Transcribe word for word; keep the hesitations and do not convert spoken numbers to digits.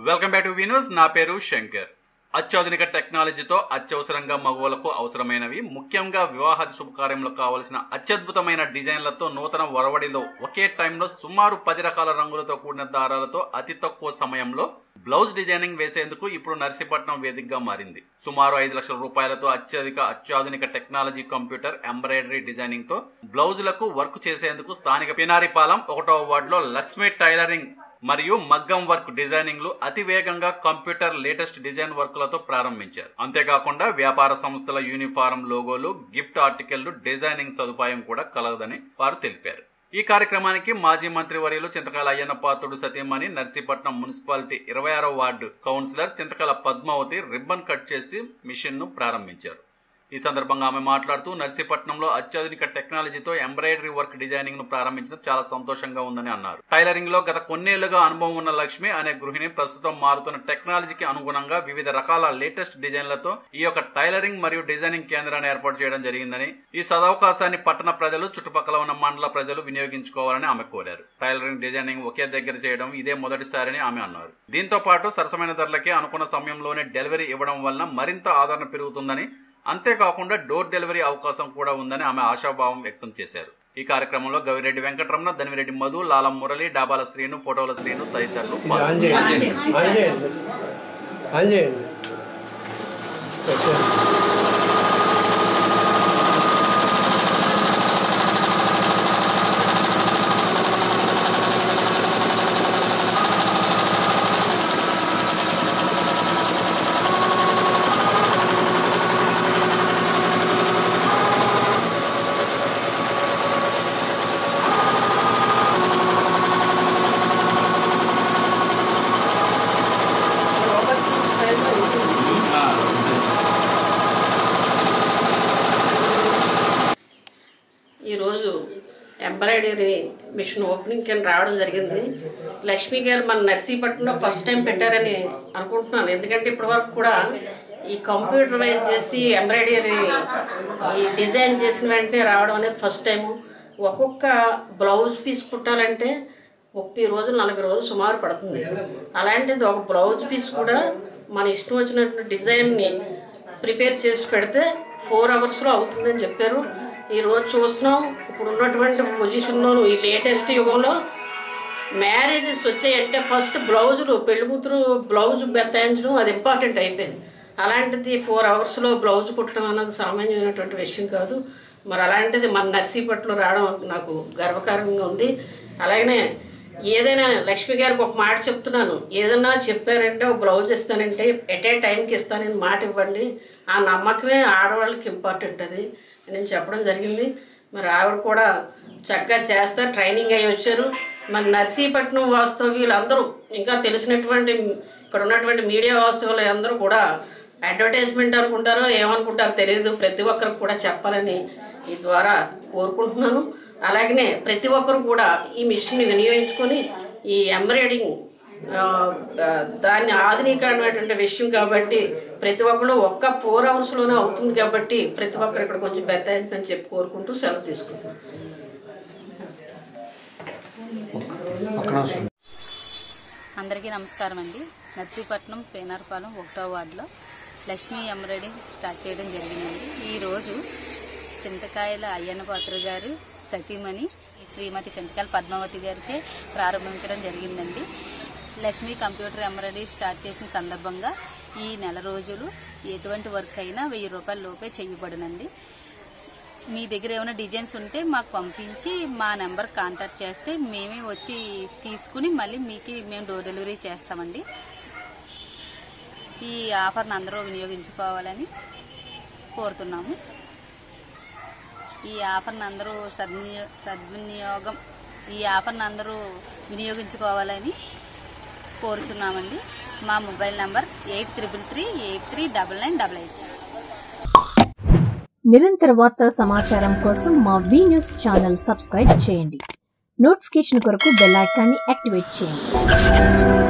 Welcome back to వీన్యూస్. నా పేరు శంకర్. అత్యాధునిక టెక్నాలజీతో అత్యవసరంగా మగవాళ్ళకు అవసరమైనవి, ముఖ్యంగా వివాహాది శుభకార్యంలో కావలసిన అత్యద్భుతమైన డిజైన్లతో నూతన వరవడిలో ఒకే టైంలో సుమారు పది రకాల రంగులతో కూడిన దారాలతో అతి తక్కువ సమయంలో బ్లౌజ్ డిజైనింగ్ వేసేందుకు ఇప్పుడు నర్సీపట్నం వేదికగా మారింది. సుమారు ఐదు లక్షల రూపాయలతో అత్యధిక అత్యాధునిక టెక్నాలజీ కంప్యూటర్ ఎంబ్రాయిడరీ డిజైనింగ్ తో బ్లౌజులకు వర్క్ చేసేందుకు స్థానిక పినారిపాలెం ఒకటో వార్డులో లక్ష్మీ టైలరింగ్ మరియు మగ్గం వర్క్ డిజైనింగ్లు అతి వేగంగా కంప్యూటర్ లేటెస్ట్ డిజైన్ వర్క్లతో ప్రారంభించారు. అంతేకాకుండా వ్యాపార సంస్థల యూనిఫారం లోగోలు, గిఫ్ట్ ఆర్టికల్లు డిజైనింగ్ సదుపాయం కూడా కలగదని వారు తెలిపారు. ఈ కార్యక్రమానికి మాజీ మంత్రి వర్యులు చింతకాల అయ్యన్న పాత్రుడు సతీమణి, నర్సీపట్నం మున్సిపాలిటీ ఇరవై ఆరో ward councillor Chintakala Padmavathi ribbon cut చేసి మిషన్ ను ప్రారంభించారు. ఈ సందర్భంగా ఆమె మాట్లాడుతూ నర్సీపట్నంలో అత్యాధునిక టెక్నాలజీతో ఎంబ్రాయిడరీ వర్క్ డిజైనింగ్ ను ప్రారంభించడం చాలా సంతోషంగా ఉందని అన్నారు. టైలరింగ్ లో గత కొన్నేళ్లుగా అనుభవం ఉన్న లక్ష్మి అనే గృహిణి ప్రస్తుతం మారుతున్న టెక్నాలజీకి అనుగుణంగా వివిధ రకాల లేటెస్ట్ డిజైన్లతో ఈ యొక్క టైలరింగ్ మరియు డిజైనింగ్ కేంద్రాన్ని ఏర్పాటు చేయడం జరిగిందని, ఈ సదవకాశాన్ని పట్టణ ప్రజలు, చుట్టుపక్కల ఉన్న మండల ప్రజలు వినియోగించుకోవాలని ఆమె కోరారు. టైలరింగ్ డిజైనింగ్ ఒకే దగ్గర చేయడం ఇదే మొదటిసారని ఆమె అన్నారు. దీంతో పాటు సరసమైన ధరలకే అనుకున్న సమయంలోనే డెలివరీ ఇవ్వడం వలన మరింత ఆదరణ పెరుగుతుందని, అంతేకాకుండా డోర్ డెలివరీ అవకాశం కూడా ఉందని ఆమె ఆశాభావం వ్యక్తం చేశారు. ఈ కార్యక్రమంలో గవిరెడ్డి వెంకటరమణ, ధనిరెడ్డి మధు, లాలం మురళి, డాబాల శ్రీను, ఫోటోల శ్రీను తదితరులు ఈరోజు ఎంబ్రాయిడరీ మిషన్ ఓపెనింగ్ కింద రావడం జరిగింది. లక్ష్మీ గారు మన నర్సీపట్నంలో ఫస్ట్ టైం పెట్టారని అనుకుంటున్నాను. ఎందుకంటే ఇప్పటి వరకు కూడా ఈ కంప్యూటరైజ్ చేసి ఎంబ్రాయిడరీ ఈ డిజైన్ చేసిన వెంటనే రావడం అనేది ఫస్ట్ టైము. ఒక్కొక్క బ్లౌజ్ పీస్ కుట్టాలంటే ముప్పై రోజులు నలభై రోజులు సుమారు పడుతుంది. అలాంటిది ఒక బ్లౌజ్ పీస్ కూడా మన ఇష్టం వచ్చినటువంటి డిజైన్ని ప్రిపేర్ చేసి పెడితే ఫోర్ అవర్స్లో అవుతుందని చెప్పారు. ఈరోజు చూస్తున్నాం, ఇప్పుడు ఉన్నటువంటి పొజిషన్లో ఈ లేటెస్ట్ యుగంలో మ్యారేజెస్ వచ్చాయంటే ఫస్ట్ బ్లౌజులు, పెళ్లి కూతురు బ్లౌజ్ బెత్తాయించడం అది ఇంపార్టెంట్ అయిపోయింది. అలాంటిది ఫోర్ అవర్స్లో బ్లౌజ్ కుట్టడం అన్నది సామాన్యమైనటువంటి విషయం కాదు. మరి అలాంటిది మన నర్సీపట్నంలో రావడం నాకు గర్వకారణంగా ఉంది. అలాగనే ఏదైనా లక్ష్మి గారికి ఒక మాట చెప్తున్నాను, ఏదన్నా చెప్పారంటే ఒక బ్లౌజ్ ఇస్తానంటే ఎట్ ఏ టైంకి ఇస్తానని మాట ఇవ్వండి. ఆ నమ్మకమే ఆడవాళ్ళకి ఇంపార్టెంట్ అది నేను చెప్పడం జరిగింది. మరి ఆవిడ కూడా చక్కగా చేస్తా ట్రైనింగ్ అయ్యి వచ్చారు. మరి నర్సీపట్నం వాస్తవ్యులు అందరూ, ఇంకా తెలిసినటువంటి ఇక్కడ ఉన్నటువంటి మీడియా వాస్తవులు అందరూ కూడా అడ్వర్టైజ్మెంట్ అనుకుంటారో ఏమనుకుంటారో తెలియదు, ప్రతి ఒక్కరికి కూడా చెప్పాలని ఈ ద్వారా కోరుకుంటున్నాను. అలాగనే ప్రతి ఒక్కరు కూడా ఈ మిషన్ని వినియోగించుకొని ఈ ఎంబ్రాయిడింగ్ దాన్ని ఆధునీకరణమైనటువంటి విషయం కాబట్టి ప్రతి ఒక్కరు ఒక్క ఫోర్ అవర్స్లోనే అవుతుంది కాబట్టి ప్రతి ఒక్కరు ఇక్కడ కొంచెం బెత్తాయించమని చెప్పి కోరుకుంటూ సెలవు తీసుకుంటున్నాను. అందరికీ నమస్కారం అండి. నర్సీపట్నం పేనార్పాలెం ఒకటో వార్డులో లక్ష్మీ ఎంబ్రాయిడింగ్ స్టార్ట్ చేయడం జరిగిందండి. ఈరోజు చింతకాయల అయ్యన్న పాత్ర గారు సతీమణి శ్రీమతి చింతకాయల పద్మావతి గారిచే ప్రారంభించడం జరిగిందండి. లక్ష్మీ కంప్యూటర్ ఎంబ్రాయిడరీ స్టార్ట్ చేసిన సందర్భంగా ఈ నెల రోజులు ఎటువంటి వర్క్ అయినా వెయ్యి రూపాయల లోపే చేయబడునండి. మీ దగ్గర ఏమైనా డిజైన్స్ ఉంటే మాకు పంపించి మా నెంబర్ కాంటాక్ట్ చేస్తే మేమే వచ్చి తీసుకుని మళ్ళీ మీకు మేము డోర్ డెలివరీ చేస్తామండి. ఈ ఆఫర్ని అందరూ వినియోగించుకోవాలని కోరుతున్నాము. ఈ ఆఫర్ని అందరూ సద్వినియో సద్వినియోగం ఈ ఆఫర్ని అందరూ వినియోగించుకోవాలని కోరుచున్నామండి. మా mobile number eight triple three eight three double nine double eight. నిరంతర వార్తా సమాచారం కోసం మా వి న్యూస్ ఛానల్ సబ్స్క్రైబ్ చేయండి. నోటిఫికేషన్ కొరకు బెల్ ఐకాన్ని యాక్టివేట్ చేయండి.